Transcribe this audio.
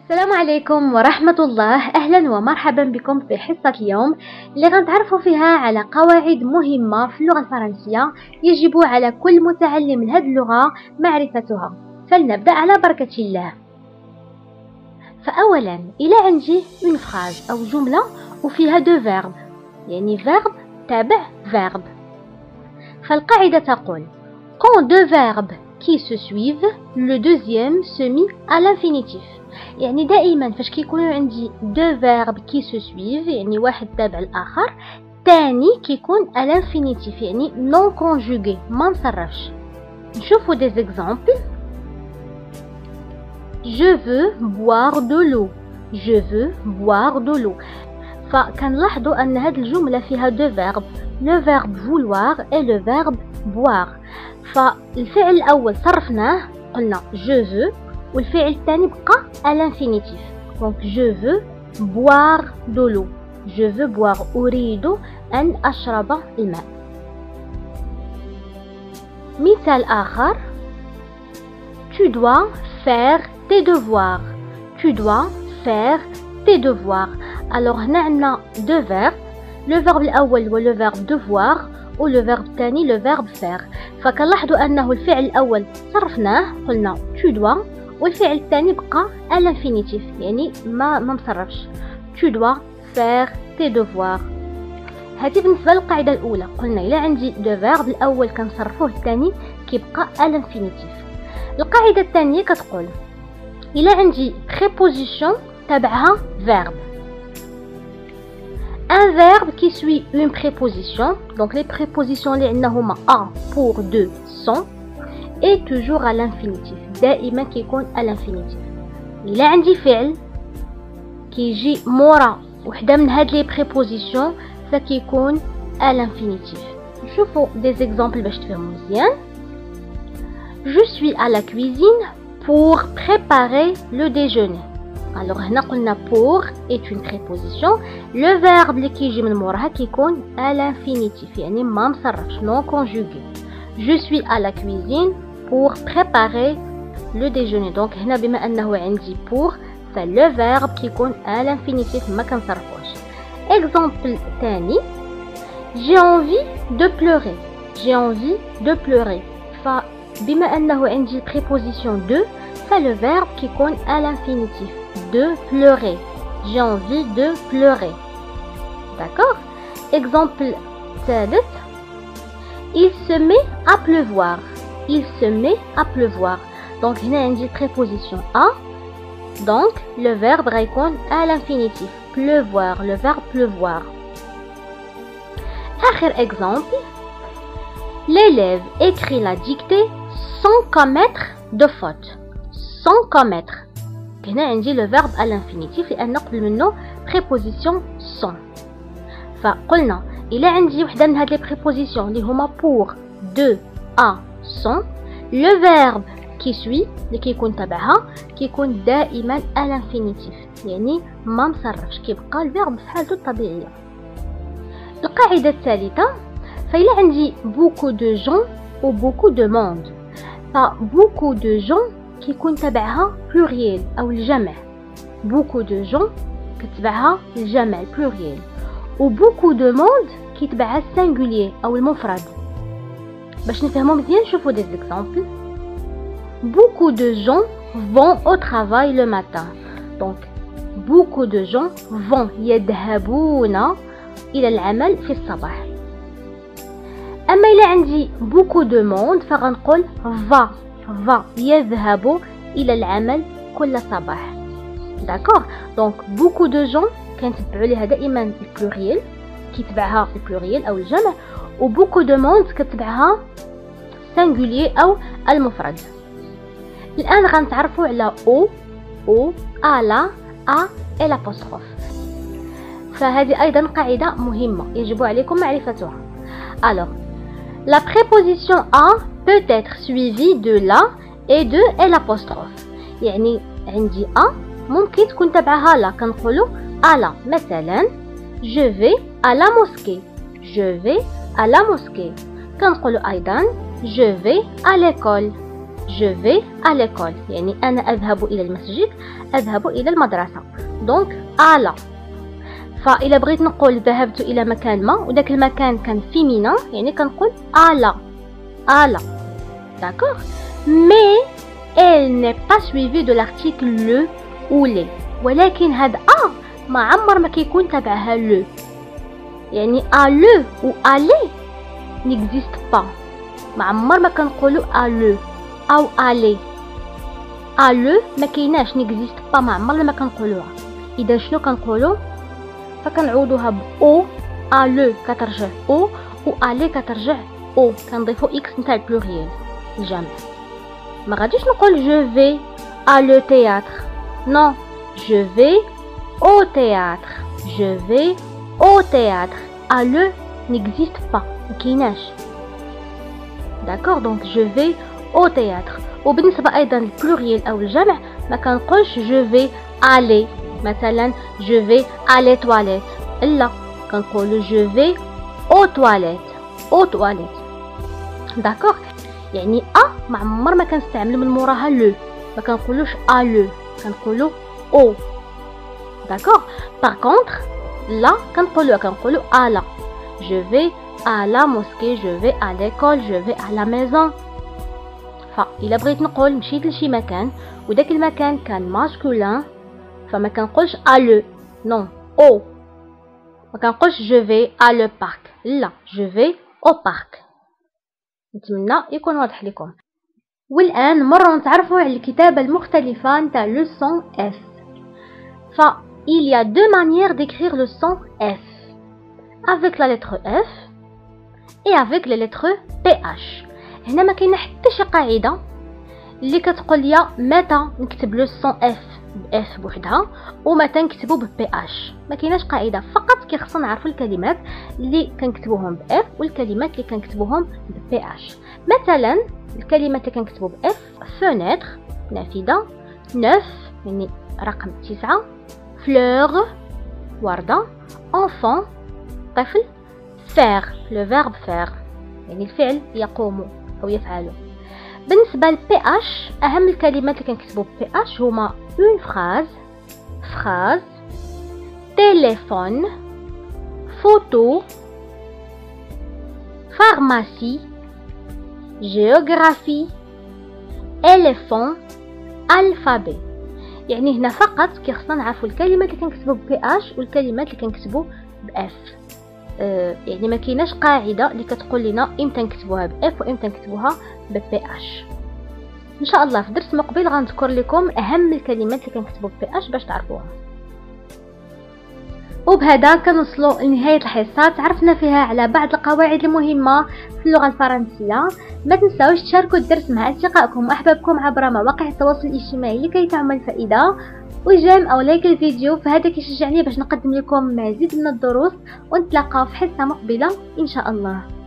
السلام عليكم ورحمة الله. أهلا ومرحبا بكم في حصة اليوم اللي غنتعرفوا فيها على قواعد مهمة في اللغة الفرنسية يجب على كل متعلم لهذه اللغة معرفتها. فلنبدأ على بركة الله. فأولا إلى عندي une phrase أو جملة وفيها دو verb، يعني verb تابع verb. فالقاعدة تقول quand deux verbes qui se suivent le deuxième se met à l'infinitif. يعني دائما فاش كيكونوا عندي دو فيرب كي سو سويف، يعني واحد تابع الاخر، تاني كيكون à l'infinitif يعني non conjugué ما نصرفش. نشوفوا des exemples. je veux boire de l'eau. je veux boire de l'eau. فكنلاحظوا ان هذه الجمله فيها دو فيرب، لو فيرب vouloir et le verbe boire. فالفعل الاول صرفناه قلنا je veux، والفعل الثاني بقى à l'infinitif. donc je veux boire de l'eau. je veux boire أريد أن أشرب الماء. مثال آخر tu dois faire tes devoirs. tu dois faire tes devoirs. alors هنا عندنا deux verbes، le verbe الأول هو le verbe devoir و le verbe الثاني le verbe faire. فكنلاحظوا أنه الفعل الأول صرفناه قلنا tu dois، والفعل الثاني بقى à l'infinitif يعني ما مصرفش. tu dois faire tes devoirs. هذه بالنسبة للقاعدة الأولى، قلنا إلا عندي دو فيرب الأول كنصرفوه الثاني كيبقى à l'infinitif. القاعدة الثانية كتقول إلا عندي préposition تبعها verbe. un verbe qui suit une préposition، donc les prépositions اللي عندنا هما à pour de sont et toujours à l'infinitif، دائما كيكون à l'infinitif. إلا عندي فعل كيجي مورا وحدة من هاد لي بريبوزيسيون فكيكون à l'infinitif. نشوفوا des exemples باش تفهموا مزيان. je suis à la cuisine pour préparer le déjeuner. alors هنا قلنا pour est une préposition، le verbe اللي كيجي من موراها كيكون à l'infinitif يعني ما مصرفش non conjugué. je suis à la cuisine pour préparer le déjeuner. donc هنا بما انه عندي pour فالو verbe كيكون à l'infinitif ما كنصرفوش. exemple ثاني j'ai envie de pleurer. j'ai envie de pleurer. فبما انه عندي préposition de فالو verbe كيكون à l'infinitif de pleurer. j'ai envie de pleurer. d'accord. exemple ثالث il se met à pleuvoir. il se met à pleuvoir. donc هنا عندي préposition à، donc le verbe غيكون à l'infinitif pleuvoir، le verbe pleuvoir. آخر exemple l'élève écrit la dictée sans commettre de faute. sans commettre هنا عندي le verbe à l'infinitif لأن قبل منه préposition sans. فقلنا إلا عندي وحدة من هاد لي prépositions اللي هما pour de à sans، le verbe qui suit اللي كيكون تبعها كيكون دائما à l'infinitif يعني ما مصرفش، كيبقى الفيرب في حالته الطبيعية. القاعدة الثالثة فإلا عندي beaucoup de gens و beaucoup de monde، beaucoup de gens كيكون تبعها pluriel أو الجمع. beaucoup de gens كتبعها الجمع pluriel، و beaucoup de monde كيتبعها singulier أو المفرد. باش نفهمو مزيان شوفوا des exemples. beaucoup de gens vont au travail le matin. donc beaucoup de gens vont يذهبون إلى العمل في الصباح. أما إلا عندي beaucoup de monde فغنقول va يذهب إلى العمل كل صباح. d'accord. donc beaucoup de gens كنتبعوا ليها دائما البلوريال كيتبعها البلوريال أو الجمع، و beaucoup de monde كتبعها singulier أو المفرد. الآن غنتعرفوا على او على ا et l'apostrophe. فهذه أيضا قاعدة مهمة يجب عليكم معرفتها. alors la préposition à peut être suivie de la et de et l'apostrophe. يعني عندي a ممكن تكون تبعها لا، كنقولوا على. مثلا je vais à la mosquée. je vais à la mosquée. كنقولوا أيضا je vais à l'école. je vais à l'école يعني أنا أذهب إلى المسجد، أذهب إلى المدرسة. دونك على. فإلا بغيت نقول ذهبت إلى مكان ما وداك المكان كان فيمينا يعني كنقول على على. D'accord. Mais elle n'est pas suivie de l'article le ou les. ولكن هاد ما عمر ما كيكون تبعها le. يعني à le ou aller n'existe pas. ما عمر ما كنقولوا à le أو aller. à le ما كايناش n'existe pas ما عمرنا ما كنقولوها. إذا شنو كنقولوا؟ فكنعوضوها ب او à le كترجع او و aller كترجع او، كنضيفو اكس نتاع البلوريال الجمع. ما غاديش نقول je vais à le théâtre. non, je vais au théâtre. je vais au théâtre. à le n'existe pas مكيناش. d'accord. donc je vais au théâtre. وبالنسبة أيضا البلوريال أو الجمع ما كنقولش je vais aller مثلا je vais à les toilettes. لا كنقولوا je vais aux toilettes. aux toilettes. d'accord. يعني ما عمر ما كنستعملوا من موراها لو، ما كنقولوش à le كنقولوا او. d'accord. par contre لا كنقولوا à la. je vais à la mosquée، je vais à l'école، je vais à la maison. فإلا بغيت نقول مشيت لشي مكان وداك المكان كان ماسكولين فما كنقولش à le. non، au. ما كنقولش je vais à le parc. لا je vais au parc. نتمنى يكون واضح لكم. والآن نمروا نتعرفوا على الكتابة المختلفة نتاع le son F. il y a deux manières d'écrire le son F. avec la lettre F et avec les lettres PH. هنا ما كاينه حتى شي قاعده اللي كتقول لي متى نكتب لو سون اف باف بوحدها ومتى نكتبو ببي اش. ما كايناش قاعده، فقط كيخصنا نعرفوا الكلمات اللي كنكتبوهم باف والكلمات اللي كنكتبوهم ببي اش. مثلا الكلمات اللي كنكتبو باف فونيتر نافذه، نوف يعني رقم 9، فلور ورده، انفون طفل، فير لو فيرب فير يعني الفعل يقوم أو يفعل. بالنسبة لبي اش أهم الكلمات اللي كنكتبو بي اش هما اون فراز، تيليفون، فوتو، فارماسي، جيوغرافي، إليفون، ألفابي. يعني هنا فقط كيخصنا نعرفو الكلمات اللي كنكتبو بي اش والكلمات اللي كنكتبو باف. يعني ما كايناش قاعده اللي كتقول لنا امتى نكتبوها باف وامتى نكتبوها ببي اش. ان شاء الله في درس مقبل غنذكر لكم اهم الكلمات اللي كنكتبوا ببي اش باش تعرفوها. وبهذا كنوصلوا لنهايه الحصه، تعرفنا فيها على بعض القواعد المهمه في اللغه الفرنسيه. ما تنساوش تشاركوا الدرس مع اصدقائكم واحبابكم عبر مواقع التواصل الاجتماعي لكي تعم الفائده، وجيم او لايك الفيديو فهذا كيشجعني باش نقدم لكم مزيد من الدروس، ونتلاقاو في حصه مقبله ان شاء الله.